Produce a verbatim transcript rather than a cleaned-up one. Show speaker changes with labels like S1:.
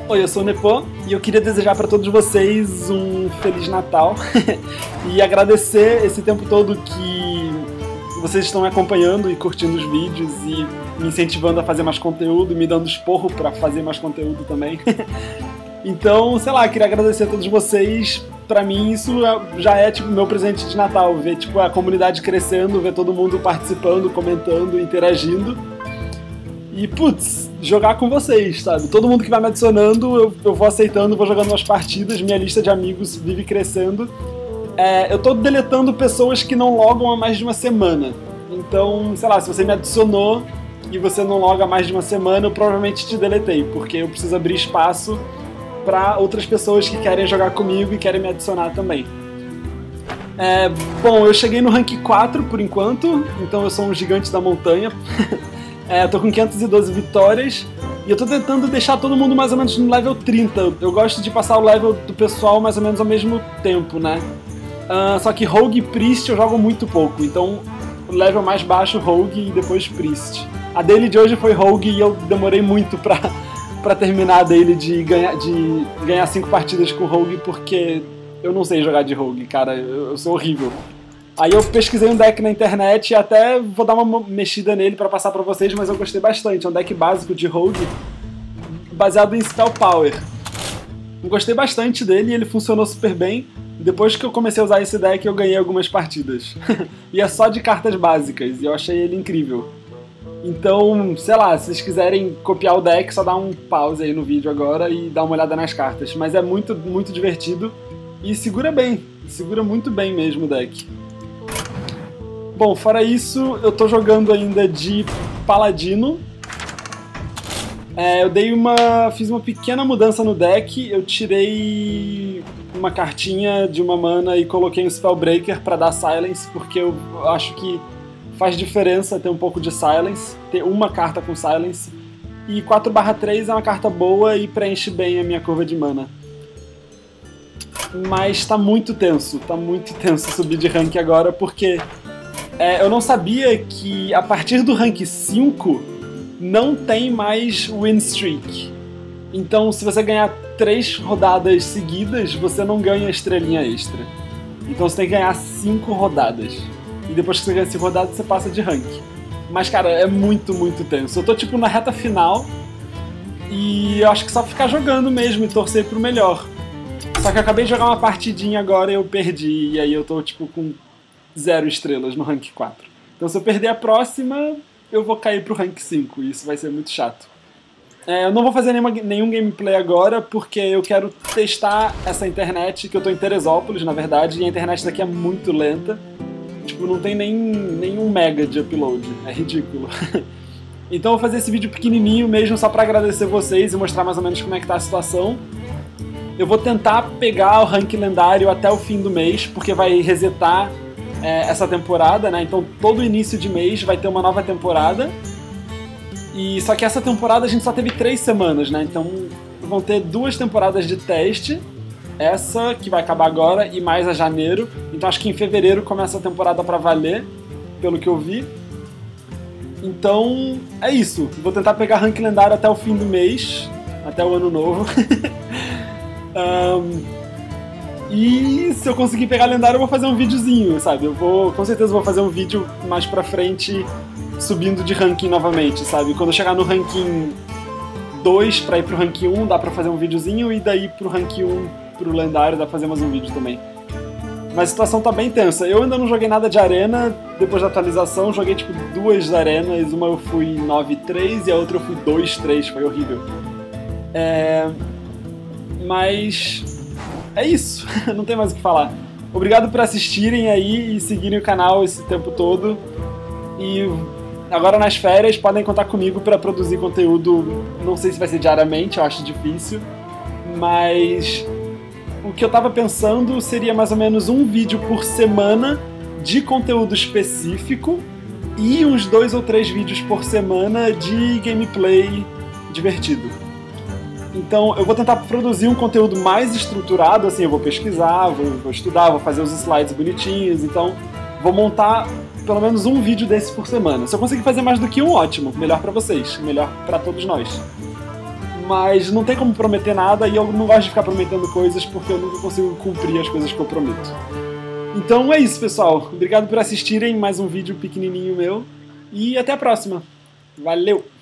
S1: Oi, eu sou o Nepô e eu queria desejar para todos vocês um Feliz Natal e agradecer esse tempo todo que vocês estão me acompanhando e curtindo os vídeos e me incentivando a fazer mais conteúdo, me dando esporro para fazer mais conteúdo também. Então, sei lá, queria agradecer a todos vocês. Pra mim isso já é tipo meu presente de Natal, ver tipo a comunidade crescendo, ver todo mundo participando, comentando, interagindo. E, putz, jogar com vocês, sabe? Todo mundo que vai me adicionando, eu, eu vou aceitando, vou jogando umas partidas, minha lista de amigos vive crescendo. É, eu tô deletando pessoas que não logam há mais de uma semana. Então, sei lá, se você me adicionou e você não loga há mais de uma semana, eu provavelmente te deletei, porque eu preciso abrir espaço para outras pessoas que querem jogar comigo e querem me adicionar também. É, bom, eu cheguei no rank quatro por enquanto, então eu sou um gigante da montanha. É, eu tô com quinhentas e doze vitórias e eu tô tentando deixar todo mundo mais ou menos no level trinta. Eu gosto de passar o level do pessoal mais ou menos ao mesmo tempo, né? Uh, só que Rogue e Priest eu jogo muito pouco, então o level mais baixo Rogue e depois Priest. A daily de hoje foi Rogue e eu demorei muito pra, pra terminar a daily de ganhar, de ganhar cinco partidas com Rogue, porque eu não sei jogar de Rogue, cara, eu, eu sou horrível. Aí eu pesquisei um deck na internet e até vou dar uma mexida nele pra passar pra vocês, mas eu gostei bastante. É um deck básico de Rogue, baseado em Spell Power. Eu gostei bastante dele e ele funcionou super bem. Depois que eu comecei a usar esse deck, eu ganhei algumas partidas. E é só de cartas básicas, e eu achei ele incrível. Então, sei lá, se vocês quiserem copiar o deck, só dá um pause aí no vídeo agora e dá uma olhada nas cartas. Mas é muito, muito divertido e segura bem, segura muito bem mesmo o deck. Bom, fora isso, eu tô jogando ainda de Paladino. É, eu dei uma, fiz uma pequena mudança no deck, eu tirei uma cartinha de uma mana e coloquei um Spellbreaker pra dar Silence, porque eu acho que faz diferença ter um pouco de Silence, ter uma carta com Silence. E quatro barra três é uma carta boa e preenche bem a minha curva de mana. Mas tá muito tenso, tá muito tenso subir de rank agora, porque É, eu não sabia que a partir do rank cinco não tem mais win streak. Então, se você ganhar três rodadas seguidas, você não ganha estrelinha extra. Então você tem que ganhar cinco rodadas. E depois que você ganha cinco rodadas, você passa de rank. Mas, cara, é muito, muito tenso. Eu tô, tipo, na reta final e eu acho que só ficar jogando mesmo e torcer pro melhor. Só que eu acabei de jogar uma partidinha agora e eu perdi. E aí eu tô, tipo, com zero estrelas no rank quatro. Então se eu perder a próxima, eu vou cair pro rank cinco, e isso vai ser muito chato. É, eu não vou fazer nenhuma, nenhum gameplay agora, porque eu quero testar essa internet, que eu tô em Teresópolis, na verdade, e a internet daqui é muito lenta. Tipo, não tem nem, nem um mega de upload, é ridículo. Então eu vou fazer esse vídeo pequenininho mesmo, só pra agradecer vocês e mostrar mais ou menos como é que tá a situação. Eu vou tentar pegar o rank lendário até o fim do mês, porque vai resetar É, essa temporada, né? Então todo início de mês vai ter uma nova temporada. E só que essa temporada a gente só teve três semanas, né? Então vão ter duas temporadas de teste, essa que vai acabar agora e mais a janeiro. Então acho que em fevereiro começa a temporada pra valer, pelo que eu vi. Então é isso. Vou tentar pegar rank lendário até o fim do mês, até o ano novo. um, E se eu conseguir pegar lendário, eu vou fazer um videozinho, sabe? Eu vou, com certeza vou fazer um vídeo mais pra frente, subindo de ranking novamente, sabe? Quando eu chegar no ranking dois pra ir pro ranking um, dá pra fazer um videozinho, e daí pro ranking um, pro lendário, dá pra fazer mais um vídeo também. Mas a situação tá bem tensa. Eu ainda não joguei nada de arena, depois da atualização, joguei tipo duas arenas, uma eu fui nove três e a outra eu fui dois três, foi horrível. É... Mas... é isso, não tem mais o que falar. Obrigado por assistirem aí e seguirem o canal esse tempo todo. E agora nas férias podem contar comigo para produzir conteúdo, não sei se vai ser diariamente, eu acho difícil. Mas o que eu tava pensando seria mais ou menos um vídeo por semana de conteúdo específico e uns dois ou três vídeos por semana de gameplay divertido. Então eu vou tentar produzir um conteúdo mais estruturado, assim, eu vou pesquisar, vou, vou estudar, vou fazer os slides bonitinhos, então vou montar pelo menos um vídeo desse por semana. Se eu conseguir fazer mais do que um, ótimo, melhor pra vocês, melhor pra todos nós. Mas não tem como prometer nada e eu não gosto de ficar prometendo coisas porque eu nunca consigo cumprir as coisas que eu prometo. Então é isso, pessoal. Obrigado por assistirem mais um vídeo pequenininho meu e até a próxima. Valeu!